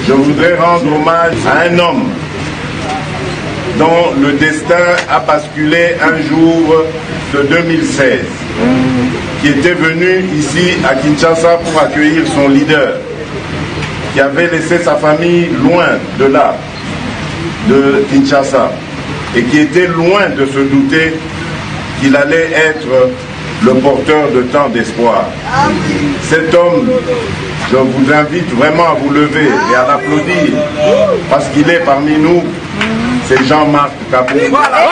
Je voudrais rendre hommage à un homme dont le destin a basculé un jour de 2016, qui était venu ici à Kinshasa pour accueillir son leader, qui avait laissé sa famille loin de là, de Kinshasa, et qui était loin de se douter qu'il allait être le porteur de tant d'espoir. Cet homme, je vous invite vraiment à vous lever et à l'applaudir, parce qu'il est parmi nous, c'est Jean-Marc Kabound.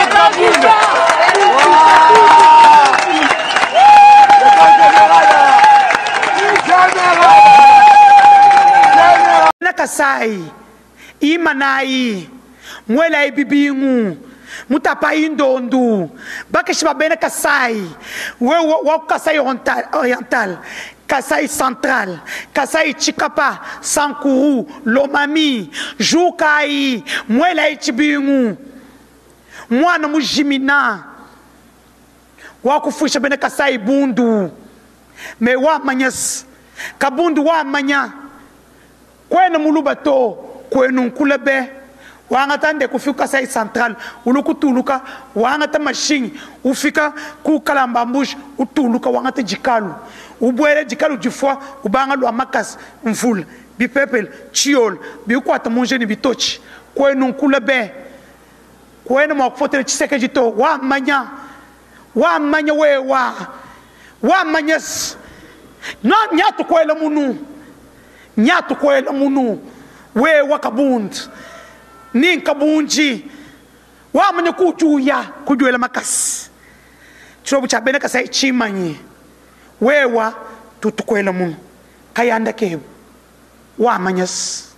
Kasai, Imanai, Mwela Ibibingu, Mutapai Ndondu, Bakashibabena Kasai, Kasai Oriental, Kasai Central, Kasai Chikapa, Sankuru, Lomami, Joukai, Mwela Ichibingu, Mwana Mujimina, Wakufusha Bena Kasai Bundu, Me wa Manyas, Kabundu wa Manya. Kwenu mulubato kwenu nkulebe wangata nde kufika Kasai Central ulukutuluka wangata machine ufika ku Kalambambush utuluka wangata jikalu ubwele jikalu jifwa ubanga lwa makas mvula bipepel chiol biukwata monjeni bitochi kwenu nkulebe kwenu mwakufotere chiseke jito wa manya wa manyas no nyatu kwela munu Nyatu kwela munu we wakabund nin kabunji wa manya kujuela makas chirobu cha bene Kasai chimanyi wewa tutukwela munu kayanda kebu wa manyas.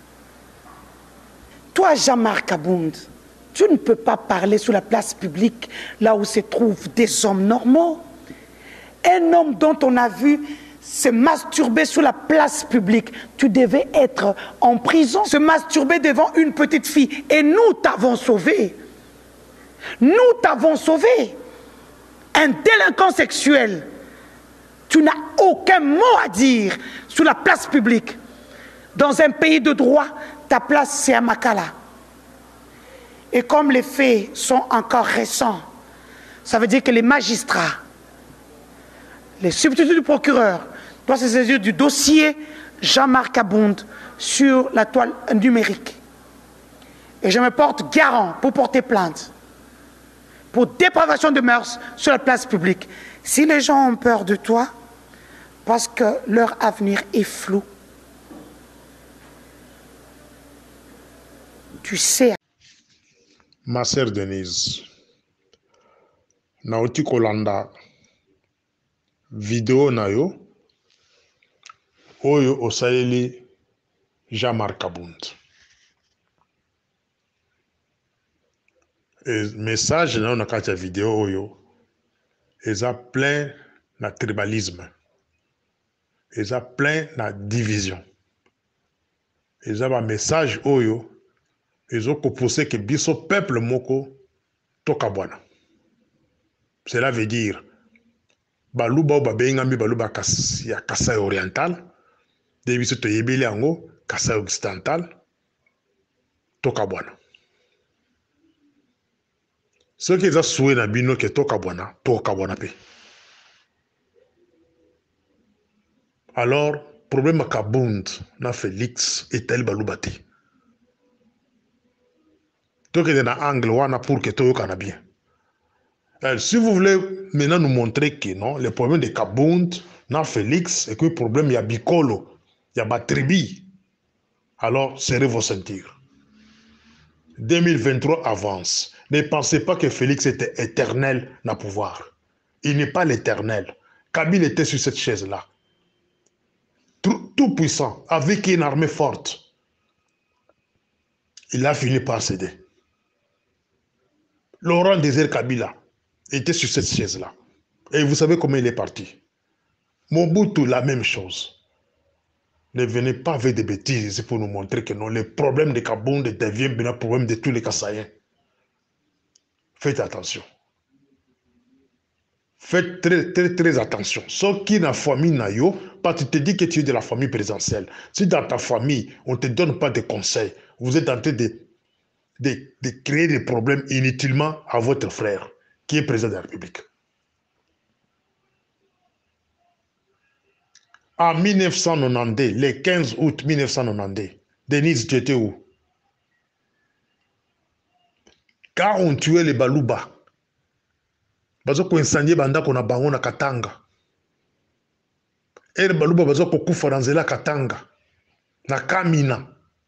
Toi Jean-Marc Kabound, tu ne peux pas parler sur la place publique là où se trouvent des hommes normaux. Un homme dont on a vu se masturber sur la place publique, tu devais être en prison. Se masturber devant une petite fille. Et nous t'avons sauvé. Nous t'avons sauvé. Un délinquant sexuel. Tu n'as aucun mot à dire sur la place publique. Dans un pays de droit, ta place c'est à Makala. Et comme les faits sont encore récents, ça veut dire que les magistrats, les substituts du procureur, doit se saisir du dossier Jean-Marc Kabound sur la toile numérique. Et je me porte garant pour porter plainte pour dépravation de mœurs sur la place publique. Si les gens ont peur de toi, parce que leur avenir est flou, tu sais. Ma sœur Denise, Naoti Kolanda, vidéo nayo, Oyo osaleli Jean-Marc Kabound. Et message na on a kati vidéo oyo, eza plein na tribalisme, eza plein na division. Eza ba message oyo, ezo propose que biso peuple moko toka bwana. Cela veut dire baluba ou babengambi baluba ya Kasai Oriental. Debiso to yebeli yango Kasai Occidental toka bwana. Ce qui est souhait na bino ke toka bwana pe. Alors problème Kabound na Félix et tel balubati. Donc il y a un angle wana pour que tout kana bien. Alors, si vous voulez maintenant nous montrer que non, le problème de Kabound na Félix et que le problème il y a Bikolo, il y a Batribi, alors serrez vos ceintures. 2023 avance. Ne pensez pas que Félix était éternel dans le pouvoir. Il n'est pas l'éternel. Kabila était sur cette chaise-là. Tout puissant, avec une armée forte. Il a fini par céder. Laurent Désir Kabila était sur cette chaise-là. Et vous savez comment il est parti. Mobutu, la même chose. Ne venez pas avec des bêtises pour nous montrer que non, le problème de Kabound devient bien le problème de tous les Kassaïens. Faites attention. Faites très attention. Sauf qui n'a famille n'a yo, pas tu te dis que tu es de la famille présidentielle. Si dans ta famille, on ne te donne pas de conseils, vous êtes en train de créer des problèmes inutilement à votre frère, qui est président de la République. En 1992, le 15 août 1992, Denise, tu étais où? Quand on tuait les Balouba, bazo ko incendier bandako na bango na Katanga. Et les Balouba bazo ko kufa na nzela Katanga, na Kamina.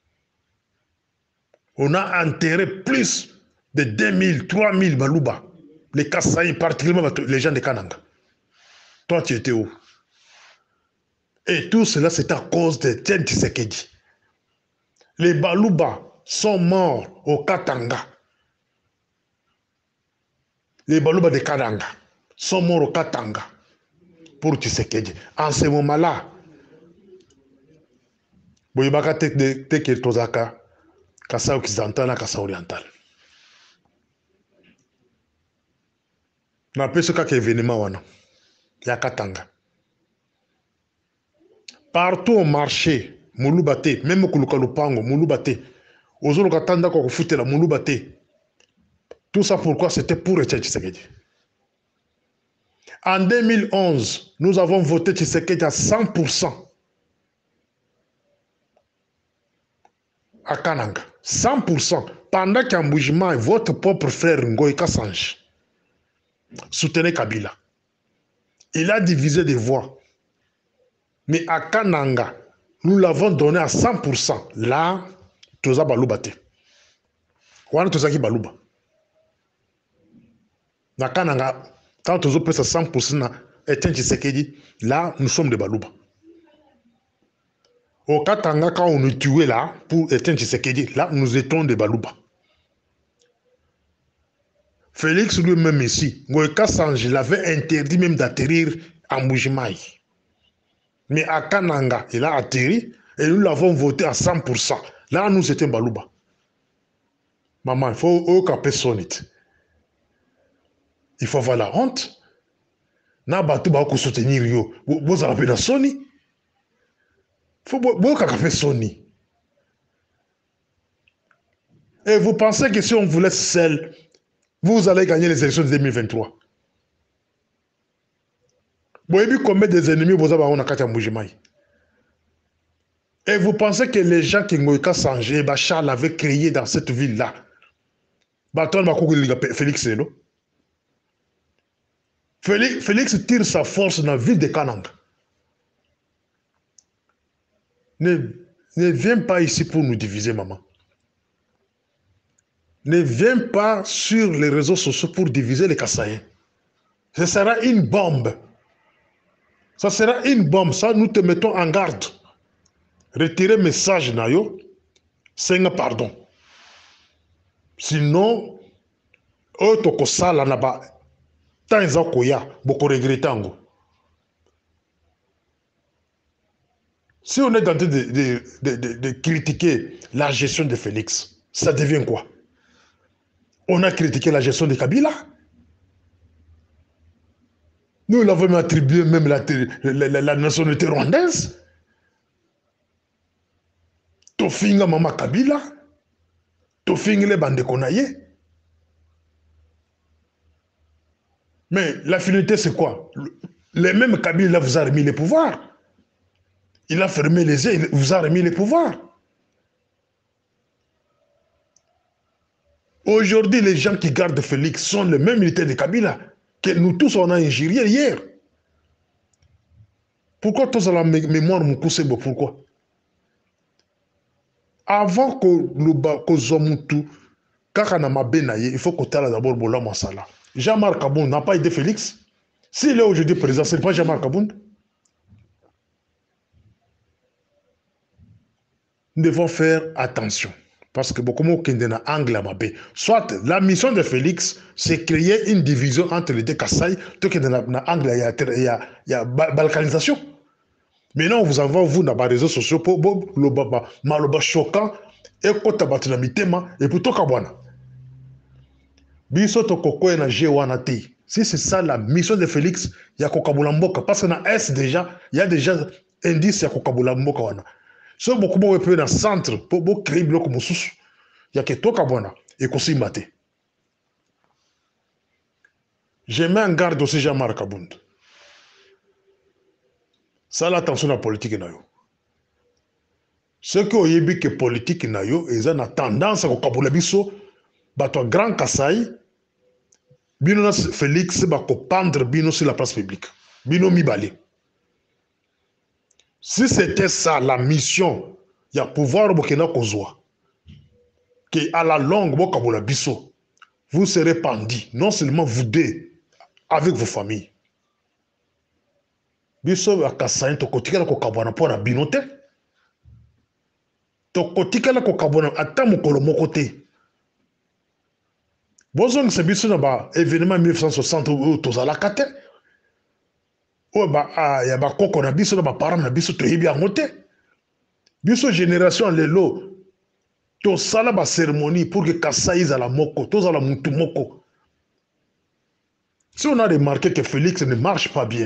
On a enterré plus de 2000, 3000 Balouba. Les Kassaï, particulièrement les gens de Kananga. Toi, tu étais où? Et tout cela, c'est à cause de Tiens Tshisekedi. Les Balouba sont morts au Katanga. Les Balouba de Kananga sont morts au Katanga pour Tshisekedi. En ce moment-là, Boyibaka Teke Tozaka, Kassa occidental, Kassa oriental. Na peso kaka événement wana ya Katanga. Partout au marché, Moulubate, même Kuluka Lupango, Moulubate, Ozolo Katanda ko foutre la Moulubate. Tout ça pourquoi? C'était pour Tshisekedi. En 2011, nous avons voté Tshisekedi à 100%. À Kananga. 100%. Pendant qu'en Boujima, votre propre frère Ngoï Kassange soutenait Kabila. Il a divisé des voix. Mais à Kananga, nous l'avons donné à 100%. Là, Toza Baloubate. Wana Tozaki Balouba. Na Kananga, quand Tozo pèse à 100%, Etienne Tshisekedi, là, nous sommes des Balouba. Au Katanga, quand on nous tuait là, pour Etienne Tshisekedi, là, nous étions des Balouba. Félix lui-même ici, Ngoïka Sange, il avait interdit même d'atterrir à Mbujimaï. Mais à Kananga, il a atterri et nous l'avons voté à 100%. Là, nous étions Balouba. Maman, il faut aucun sonite. Il faut avoir la honte. Na batu ba ko soutenir yo. Vous avez la Sony. Faut aucun Sony. Et vous pensez que si on vous laisse seul, vous allez gagner les élections de 2023. Vous avez vu combien des ennemis vous avez à Katia Mbujimaï. Et vous pensez que les gens qui Ngoïka Sange et Bachar l'avaient créé dans cette ville-là, Félix Selo. Félix tire sa force dans la ville de Kananga. Ne viens pas ici pour nous diviser, maman. Ne viens pas sur les réseaux sociaux pour diviser les Kassaïens. Ce sera une bombe. Ça sera une bombe. Ça, nous te mettons en garde. Retirez le message, Nayo. C'est un pardon. Sinon, autre ça, là, là-bas, tant ils ont koya, beaucoup regrettent. Si on est en train de critiquer la gestion de Félix, ça devient quoi? On a critiqué la gestion de Kabila. Nous l'avons attribué même la nationalité rwandaise. Tofinga Mama Kabila. Tofinga les bandes konaye. Mais la finalité c'est quoi? Les mêmes Kabila vous a remis les pouvoirs. Il a fermé les yeux, il vous a remis les pouvoirs. Aujourd'hui, les gens qui gardent Félix sont les mêmes militaires de Kabila que nous tous on a injurié hier. Pourquoi tous à la mémoire Moukoussebo? Pourquoi? Avant que le Zomutu, Kakanama Benaye, il faut que tu aies d'abord Bola Massala. Jean-Marc Aboun n'a pas aidé Félix. S'il est aujourd'hui président, ce n'est pas Jean-Marc Aboun. Nous devons faire attention. Parce que beaucoup de gens anglais mabé. Soit la mission de Félix, c'est créer une division entre les deux Kassai, tout que dans anglais il y a balkanisation. Maintenant, vous envoie vous dans les réseaux sociaux pour le maloba choquant et quand tu as et pour tout kabwana. Biso to koko na jewana te. Si c'est ça la mission de Félix, il y a Kokabula Mboka. Parce que dans S déjà, il y a déjà indice, il y a Kokabula Mboka. Si beaucoup de gens dans le centre, pour créer bloc comme sous, il y a que Tokabona et Kosi Mate. Je mets en garde aussi Jean-Marc Kabound. Ça, l'attention à la politique. Ce qui est dit que la politique, ils ont tendance à Kokabula Bisso, bato Grand Kassai, Bino Félix, bako pendre Bino sur la place publique. Bino Mibali. Si c'était ça la mission, il y a pouvoir au Burkina Kozwa, que à la longue, Kokabula Bisso, vous serez pendus, non seulement vous deux, avec vos familles. Biso akasayin to kotikala ko kabwana pona binote. To kotikala ko kabwana ata mukolo moko te. Bozong se biso na ba événement 1960 ou tozala kate. O ba ya ba koko na biso na ba parents na biso to yebi angote. Biso génération lelo to sala ba cérémonie pour que Kasai za la moko, to za la mutu moko. Si on a remarqué que Félix ne marche pas bien,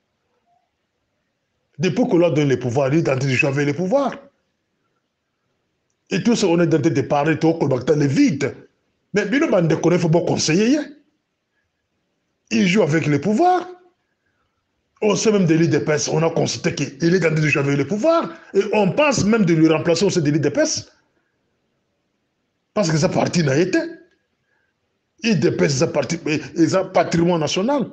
depuis qu'on lui a donné les pouvoirs, il est en train de jouer avec les pouvoirs. Et tout ça, on est en train de parler, tout le vide. Mais Bino Bande connaît, il faut pas conseiller. Il joue avec les pouvoirs. On sait même de l'IDPS, on a constaté qu'il est en train de jouer avec les pouvoirs. Et on pense même de lui remplacer aussi de l'IDPS. Parce que sa partie n'a été. IDPS, c'est un patrimoine national.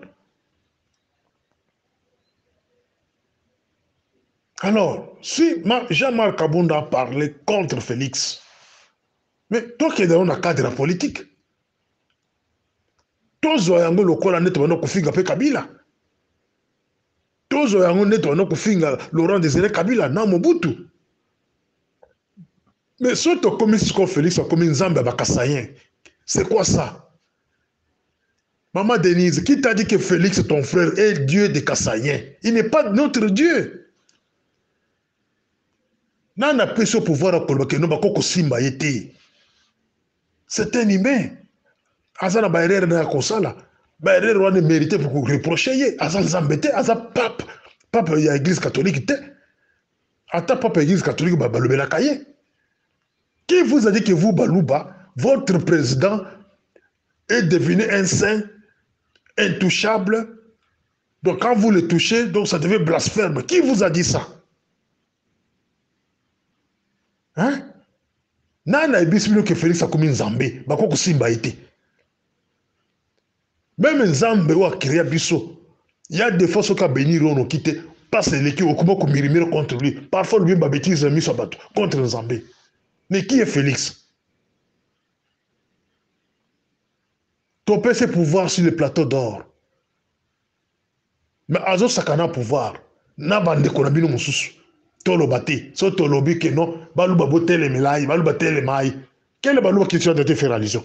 Alors, si Jean-Marc Kabound a parlé contre Félix, mais toi qui es dans le cadre de la politique, toi qui es dans le cadre de Kabila, toi qui es dans le cadre de Laurent Désiré Kabila, non Mobutu. Mais si tu as commis ce que Félix a commis Nzambe Bakassayen, c'est quoi ça? Maman Denise, qui t'a dit que Félix, ton frère, est Dieu des Kassayen? Il n'est pas notre Dieu. Nana peut ce pouvoir à Kolbake, non, Bakoko Simba été. C'est un humain. Azana Baïrer n'a pas ça. Baïrer a mérité pour reprocher. Azan Zambete, Azan pape. Pape, il y a l'église catholique. Ata pape, l'église catholique, Balouba la cahier. Qui vous a dit que vous, Balouba, votre président est devenu un saint, intouchable? Donc quand vous le touchez, donc ça devient blasphème. Qui vous a dit ça? Hein? Nana ebisibino que Félix a commis Nzambe, bakoko simba été. Même Nzambe ou a créé biso. Il y a des fois ce qu'a béni on quitté passe l'équipe au comment mirimir contre lui. Parfois lui ba bêtise mis sur bateau contre Nzambe. Mais qui est Félix? Topé ses pouvoirs sur le plateau d'or. Mais Azo Sakana pouvoir. Na bande konabino mususu. Tolo bate, so tolobi que non, baluba botel melai, baluba tel mai. Quel est baluba qui tient de te faire religion?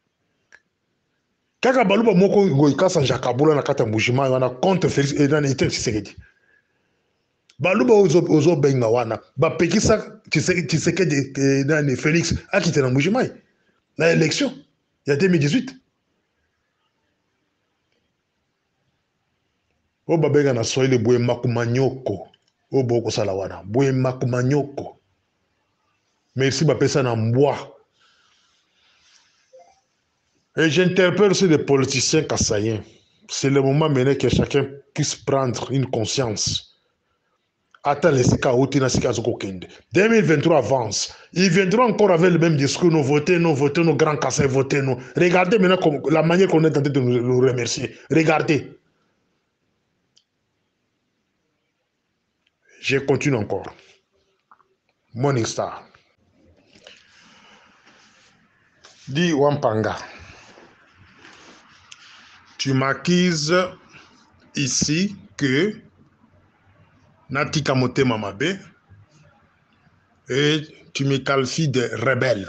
Kaka baluba moko goika san jakabula na kata mujima wana contre Félix et dans l'état Tshisekedi. Baluba ozo benga wana, ba pekisa Tshisekedi dans Félix a quitté na mujima. La élection, il y a 2018. O babenga na soile boye makumanyoko. O boko salawana boye makumanyoko. Merci bapesa na mboa. Et j'interpelle aussi les politiciens kassaïens. C'est le moment maintenant que chacun puisse prendre une conscience. Attends les sika outi na sika zoko kende. 2023 avance. Ils viendront encore avec le même discours. Nous votons, nos grands Kassai voter nous. Regardez maintenant la manière qu'on est en train de nous remercier. Regardez. Je continue encore. Morning Star. Dis Wampanga. Tu m'accuses ici que Nati Kamote Mamabe et tu me qualifies de rebelle.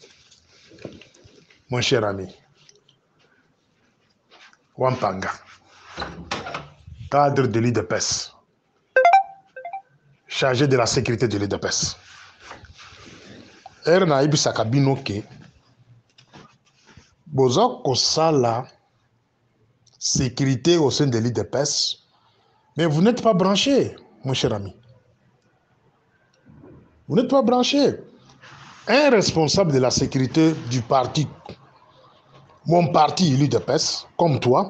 Mon cher ami. Wampanga. Cadre de l'IDPS. Chargé de la sécurité de l'IDPS. Erna Ibisa Kabinoke. Bozo Kosala sécurité au sein de l'IDPS, mais vous n'êtes pas branché, mon cher ami. Vous n'êtes pas branché. Un responsable de la sécurité du parti, mon parti, l'IDPS, comme toi,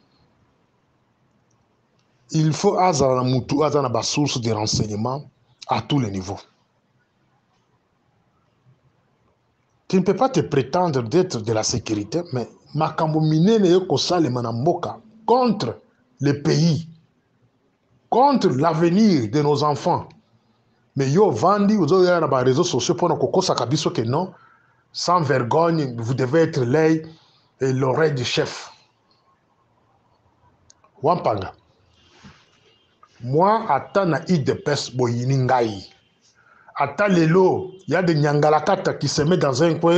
il faut avoir une source de renseignement à tous les niveaux. Tu ne peux pas te prétendre d'être de la sécurité, mais makambo minene yoko salema na mboka contre le pays, contre l'avenir de nos enfants. Mais yo vandi, vous avez les réseaux sociaux pour nous savoir que non, sans vergogne, vous devez être l'œil et l'oreille du chef. Wampanga. Moi, ata na IDPS boyini ngai. Ata lelo, il y a des nyangalakata qui se mettent dans un coin,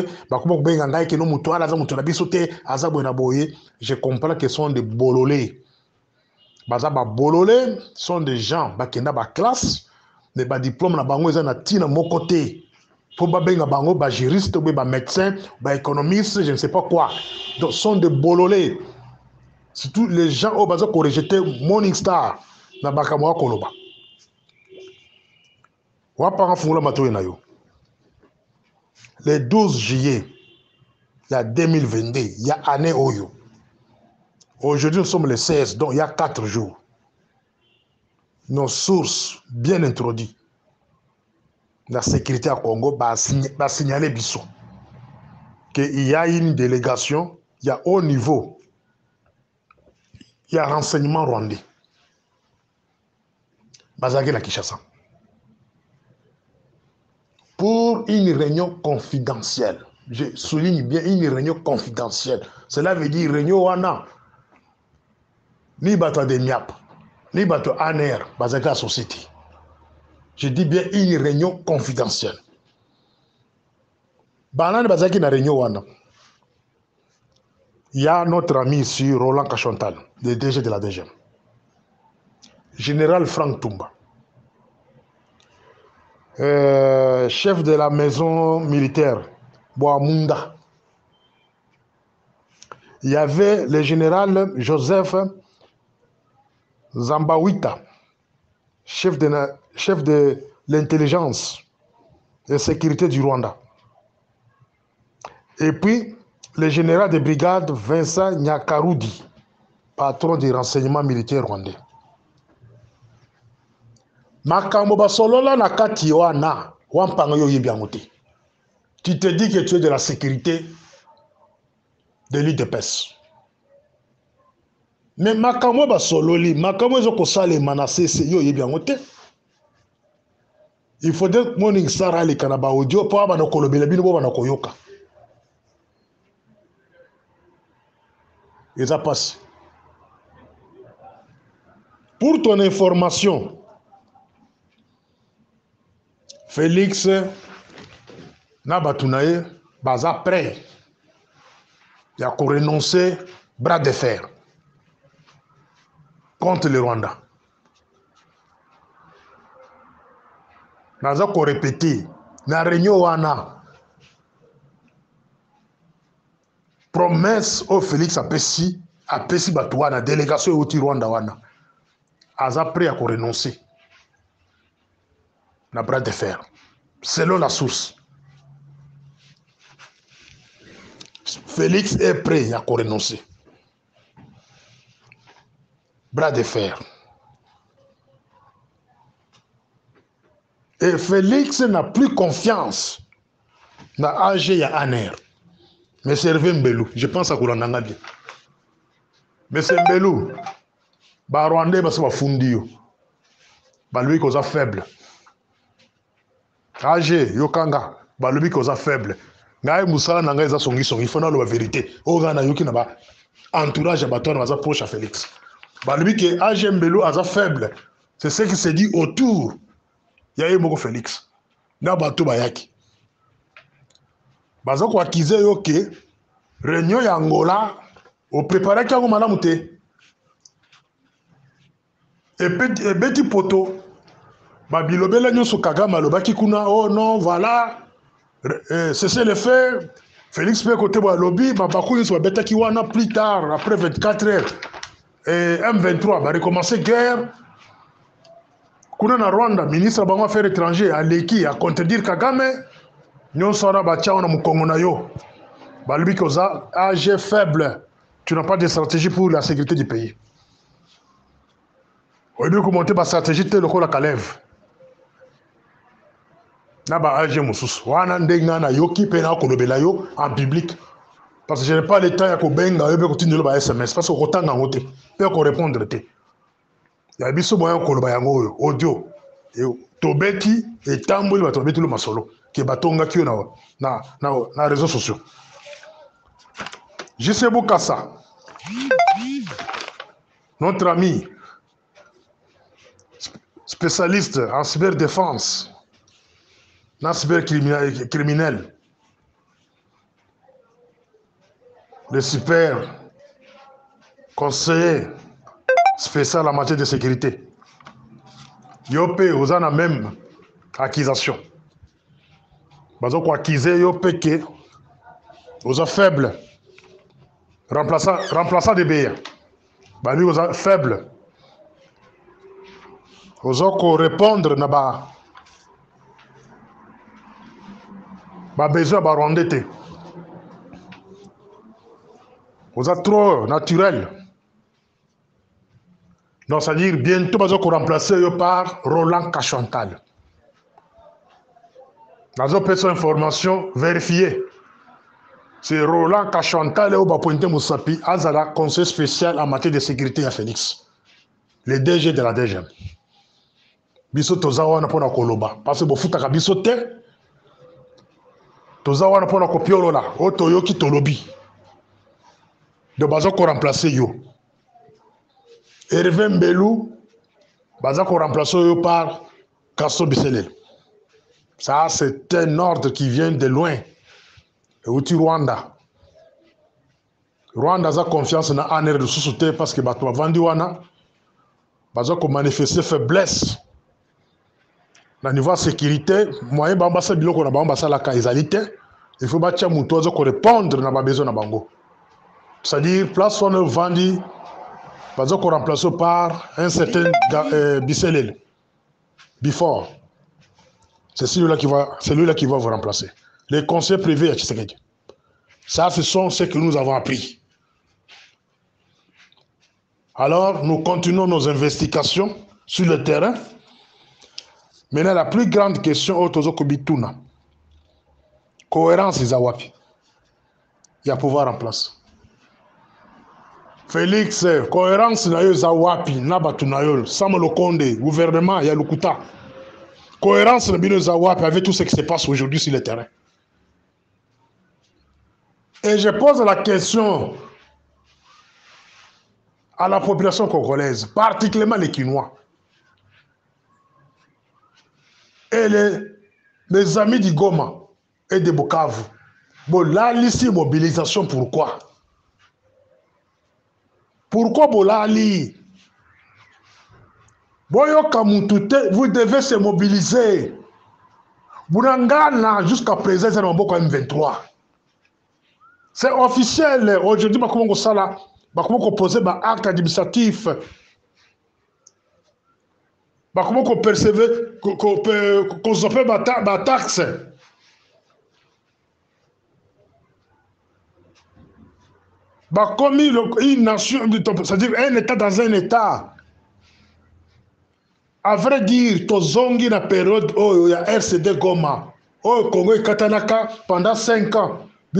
je comprends que ce sont des bololés. Bololés sont des gens qui ont une classe, mais des diplômes na mon côté. Pour ba juriste, ba médecin, ba économiste, je ne sais pas quoi. Donc, ce sont des bololés. Surtout les gens au bazar qui ont rejeté Morning Star na Bakamoa Koloba. Le 12 juillet, il y a 2022, il y a année Oyo. Aujourd'hui, nous sommes le 16, donc il y a 4 jours. Nos sources bien introduites, la sécurité à Congo va signaler Bissot qu'il y a une délégation, il y a haut niveau, il y a renseignement rwandais. Bazagé la Kinshasa. Pour une réunion confidentielle. Je souligne bien une réunion confidentielle. Cela veut dire réunion wana ni bato de miap, ni bato ANR, Bazaka Society. Je dis bien une réunion confidentielle. Banane Bazaki na réunion wana. Il y a notre ami ici, Roland Kachontal, le DG de la DGM. Général Franck Toumba. Chef de la maison militaire, Boamunda. Il y avait le général Joseph Zambawita, chef de l'intelligence et sécurité du Rwanda. Et puis, le général de brigade Vincent Nyakaroudi, patron du renseignement militaire rwandais. Makambo basolola na kati wana wampanga yo yebiangote. Tu te dis que tu es de la sécurité de l'IDPS. Mais makambo basololi, makambo ezoko sale manasese yo yebiangote. Il faudrait que Morning Star ali kana ba audio po aba na kolobela bino bo bana koyoka. Et ça passe. Pour ton information, Félix Nabatunaye baza prêt. Il a renoncé bras de fer contre le Rwanda. Naza ko répéter na réunion wana promesse au Félix apesi batu wana délégation au Rwanda wana aza prêt à renoncer na bras de fer selon la source. Félix est prêt à renoncer. Bras de fer. Et Félix n'a plus confiance dans AG et ANR. Mais c'est Hervé Mbelou. Je pense à Koulandanga bien. Mais c'est Mbelou. Bah Rwandais, bah c'est pas Fundio. Bah lui qui est faible. AG, Yokanga. Bah lui qui est faible. Ngai Moussala nanga eza songi songi. Il faut na la vérité. Ogana Yoki na ba entourage à bateau na proche à Félix. Bah lui qui est AG Mbelou aza faible. C'est ce qui se dit autour. Il y a eu Moko Félix. Na bateau bayaki. Baza ko akize yoke réunion ya Angola au préparer kango malamu te. Et petit poto babilobela nyoso Kagame alobaki kuna oh non voilà c'est le fait Félix peut côté ba lobby ba baku nyoso betaki wana plus tard après 24 heures et M23 va recommencer guerre. Kuna na Rwanda, ministre des Affaires étrangères, Aleki, a contredire Kagame. Nous sommes na Mukongo na yo. Balubi koza, âge faible. Tu n'as pas de stratégie pour la sécurité du pays. Au lieu de monter ma stratégie, tu es le coup la Kalev. Na ba âge mususu. Wana ndenga na yo ki pena kolobela yo en public. Parce que je n'ai pas le temps ya ko benga yo be continuer ba SMS parce que kotanga ngote. Pe ko répondre te. Ya biso moyen koloba yango audio. Tobeti et tamboli ba tobeti le masolo ke batonga ki na réseaux sociaux. J.C. Boukassa, notre ami spécialiste en cyberdéfense, en cybercriminel, le super conseiller spécial en matière de sécurité. Yopé, vous en avez même accusation. Vous avez accusé Yopé que vous êtes faible. Remplaçant des BIA. Lui, vous êtes faible. Vous avez répondre à besoin de rondette. Vous êtes trop naturel. Donc, c'est-à-dire, bientôt, vous allez remplacer par Roland Kachantal. Dans une personne information vérifiée. C'est Roland Kachantal et Obapointe Moussapi, Azala, conseiller spécial en matière de sécurité à Phoenix. Le DG de la DGM. Biso tozawana pona koloba. Parce que bofuta ka biso te. Tozawana pona kopiolo la. O toyoki tolobi. De bazo ko remplacer yo. Hervé Mbelou, bazo ko remplacer yo par Castro Bisselel. Ça, c'est un ordre qui vient de loin. Et où tu Rwanda. Rwanda a confiance dans l'année de société parce que bato vendu wana. Bazo ko manifester faiblesse. Au niveau de sécurité, moyen bambasa biloko na bambasa la kaizalité, il faut battre mutozo ko répondre na ba besoin na bango. C'est-à-dire place on vendu bazo ko remplacer par un certain Bisselel. Before. C'est celui-là qui va vous remplacer. Les conseils privés à Tshisekedi. Ça, ce sont ce que nous avons appris. Alors, nous continuons nos investigations sur le terrain. Maintenant, la plus grande question, Otozokobituna. Cohérence des Awapi. Il y a pouvoir en place. Félix, cohérence na yo Zawapi, Nabatunayol, Samuel Okonde, gouvernement, il y a Lukuta. Cohérence na bino Zawapi avec tout ce qui se passe aujourd'hui sur le terrain. Et je pose la question à la population congolaise, particulièrement les Kinois. Et les amis du Goma et de Bukavu. Bon, là, ici, mobilisation, pourquoi? Pourquoi Bolali? Boyo Kamutute, vous devez se mobiliser. Bounangana, jusqu'à présent, c'est un bon M23. C'est officiel. Aujourd'hui, comment on pose un acte administratif. Comment on percevait, qu'on s'appelle ma taxe. Comme une nation, c'est-à-dire un État dans un État. À vrai dire, Tozongi na période où il y a RCD Goma, au Congo et Katanaka pendant 5 ans. C'est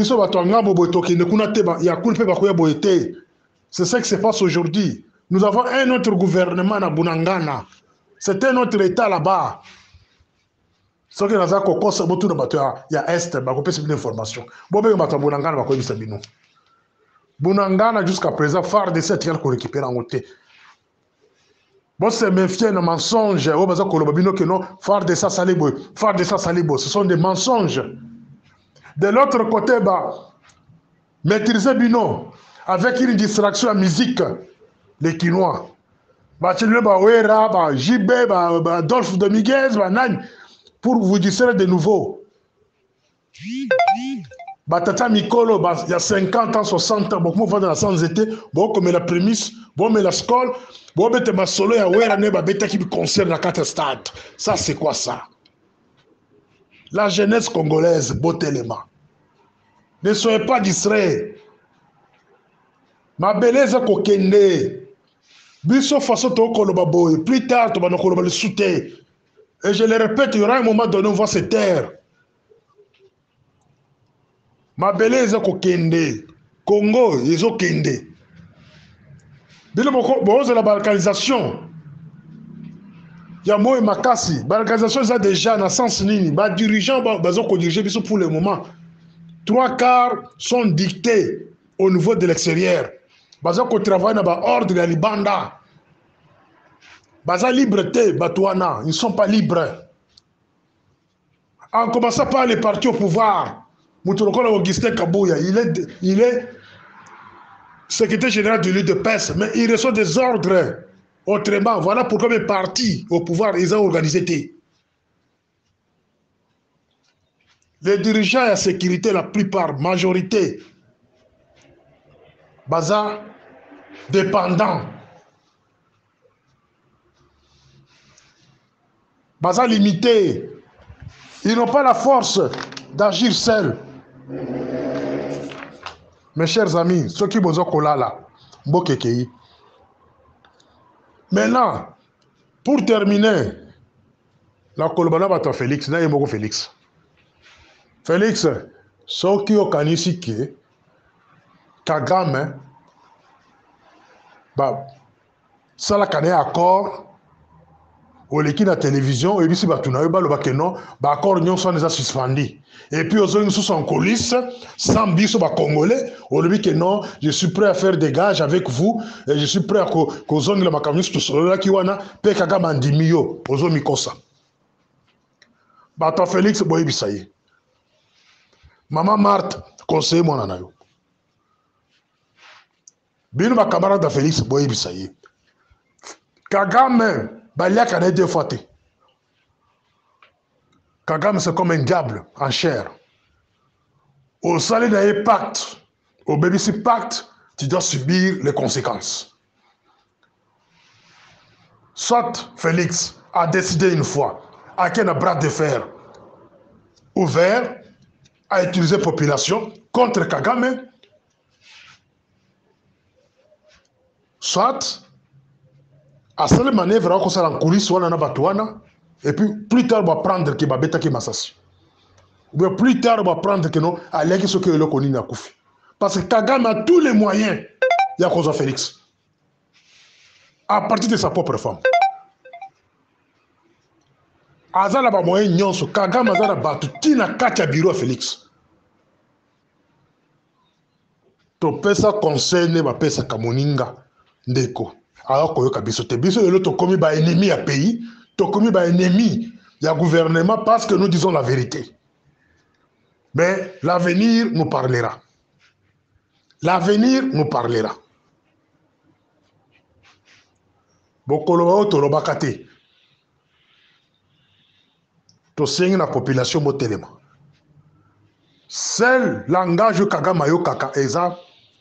ce qui se passe aujourd'hui. Nous avons un autre gouvernement à Bunangana. C'est un autre État là-bas. Ce qui nous a cocos, il y a Est, il y a une information. Bunangana jusqu'à présent, phare de cette guerre qu'on récupère en côté. Bon, c'est méfier un mensonge. Phare de ça salibo, phare de ça salibo. Ce sont des mensonges. De l'autre côté, maîtriser Bino avec une distraction à musique, les Kinois. JB, Adolphe de Miguel, pour vous distraire de nouveau. Tata Mikolo, il y a 50 ans, 60 ans, beaucoup de gens sans été, comme la prémisse Bon, mais la scole, bon, mais ma solo ya wera ne ba beta qui concerne la 4 stade. Ça, c'est quoi ça? La jeunesse congolaise, botelema. Ne soyez pas distraits. Ma belleza kokende. Biso façon to koloba boy. Plus tard, tu vas nous koloba le souté. Et je le répète, il y aura un moment donné où on va se taire. Ma belleza kokende. Congo, ils ont kende. Bile bon, c'est la balkanisation. Il y a moi et Makasi. Balkanisation, ils ont déjà dans le sens nini. Les dirigeants, ils ont dirigé pour le moment. 3/4 sont dictés au niveau de l'extérieur. Ils ont travaillé dans l'ordre de la Libanda. Ils ont liberté, ils ne sont pas libres. En commençant par les partis au pouvoir, Moutoulokolo Augustin Kabouya, il est secrétaire général de l'UDPS, mais il reçoit des ordres autrement. Voilà pourquoi les partis au pouvoir, ils ont organisé. Les dirigeants à la sécurité, la plupart, majorité, baza dépendants, baza limité. Ils n'ont pas la force d'agir seuls. Mes chers amis, ceux qui bozo kolala, mbokekei. Maintenant, pour terminer, la kolobana bato Félix, na yemoko Félix. Félix, ceux qui ont kanisi ki Kagame, bah, ça la kane accord. Au leki na télévision et puis si batuna yo baloba que non ba accord nyonso déjà suspendu et puis aux autres sous en coulisses sans biso ba congolais au lieu que non je suis prêt à faire des gages avec vous et je suis prêt à kozongi la makamisi to solo la kiwana pe Kagame andimi yo ozo mikosa bato Félix boyi bisaye maman Marthe conseiller mona na yo bino ba camarade de Félix boyi bisaye Kagame Baliaka n'a été fois. Kagame, c'est comme un diable en chair. Au salaire d'un pacte, au BBC pacte, tu dois subir les conséquences. Soit Félix a décidé une fois, à quel bras de fer ouvert, à utiliser la population contre Kagame, soit à cette manœuvre, on va en coulisses, on va et puis plus tard, on va prendre que Babeta qui m'assassine. Ou bien plus tard, on va prendre que non, allez que ce que le connaît n'a koufi. Parce que Kagame a tous les moyens, il y a cause de Félix. À partir de sa propre femme. Azala ba moyen nyonso, Kagame azala batu, tina katia bureau Félix. To pesa conseil, ba pesa kamoninga, ndeko. Alors que biso te biso le to komi ba ennemi à pays, to komi ba ennemi ya gouvernement parce que nous disons la vérité. Mais l'avenir nous parlera. L'avenir nous parlera. Bokolo to lobakate. To sengi na population motelema. Seul langage Kagame yo kaka eza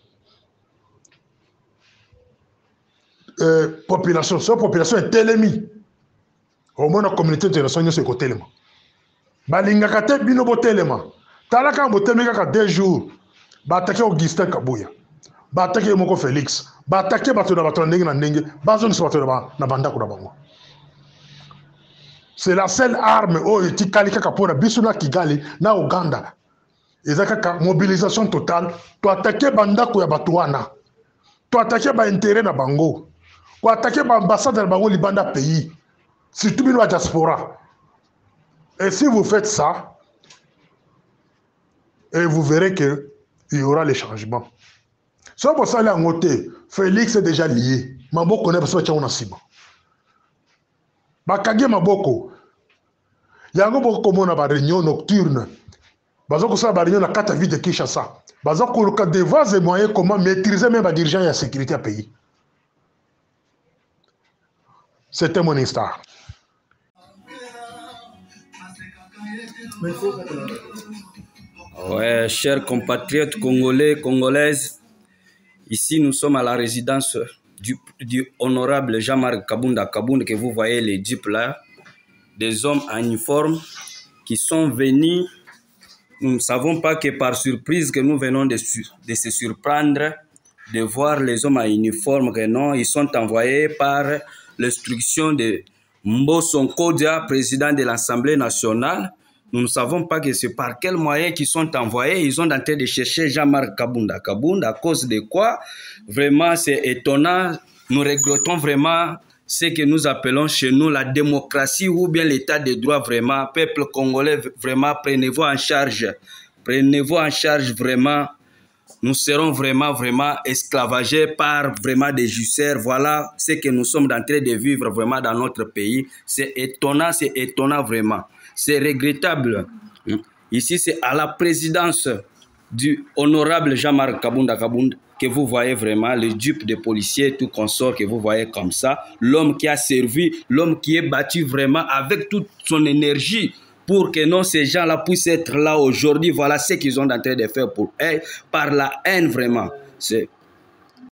population, cette population est télémi. Au moins la communauté internationale c'est côté téléma. Balinga kate bino botelema. Talaka botelema ka 2 jours. Ba attaquer Augustin Kabouya. Ba attaquer Moko Félix. Ba attaquer bato na bato ndenge na ndenge. Bazo ni bato na banda ko na bango. C'est la seule arme eti kalika kapona biso na Kigali na Uganda. Ezaka mobilisation totale. To attaquer banda ko ya bato wana. To attaquer ba intérêt na bango. Pour attaquer l'ambassade de Bango Libanda pays, surtout la diaspora. Et si vous faites ça, et vous verrez qu'il y aura les changements. Si vous allez en côté, Félix est déjà lié. Maboko connaît parce que on a sima. Bakage Maboko. Yango boko mona ba réunion nocturne. Bazoko ça ba réunion na 4 villes de Kinshasa. Bazoko le des voies et moyens comment maîtriser même les dirigeants et la sécurité à pays. C'était mon instar. Ouais, chers compatriotes congolais, congolaises, ici nous sommes à la résidence du honorable Jean-Marc Kabunda que vous voyez les jeeps là, des hommes en uniforme qui sont venus. Nous ne savons pas que par surprise que nous venons de se surprendre de voir les hommes en uniforme, que non, ils sont envoyés par l'instruction de Mbosso Nkodia, président de l'Assemblée nationale. Nous ne savons pas que c'est par quels moyens qu'ils sont envoyés. Ils sont en train de chercher Jean-Marc Kabunda à cause de quoi? Vraiment, c'est étonnant. Nous regrettons vraiment ce que nous appelons chez nous la démocratie ou bien l'état de droit. Vraiment, peuple congolais, vraiment, prenez-vous en charge. Prenez-vous en charge vraiment. Nous serons vraiment esclavagés par vraiment des justices. Voilà ce que nous sommes en train de vivre vraiment dans notre pays. C'est étonnant vraiment. C'est regrettable. Ici, c'est à la présidence du honorable Jean-Marc Kabunda que vous voyez vraiment le dupe de policiers, tout consort que vous voyez comme ça. L'homme qui a servi, l'homme qui est battu vraiment avec toute son énergie pour que non, ces gens-là puissent être là aujourd'hui. Voilà ce qu'ils ont en train de faire pour eux, par la haine vraiment. C'est